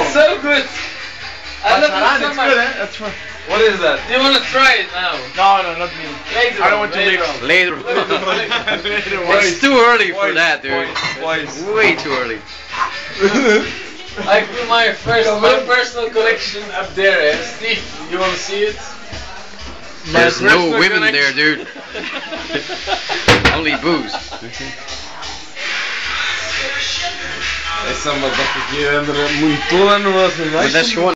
It's so good. I love it so much. That's fun. What is that? Do you want to try it now? No, not me. Later. I don't want to later. It's too early for that, dude. Way too early. I put my personal collection up there. Steve, you want to see it? There's no women there, dude. Only booze. Essa motherfucker aqui anda muito toda no nosso. But that's one.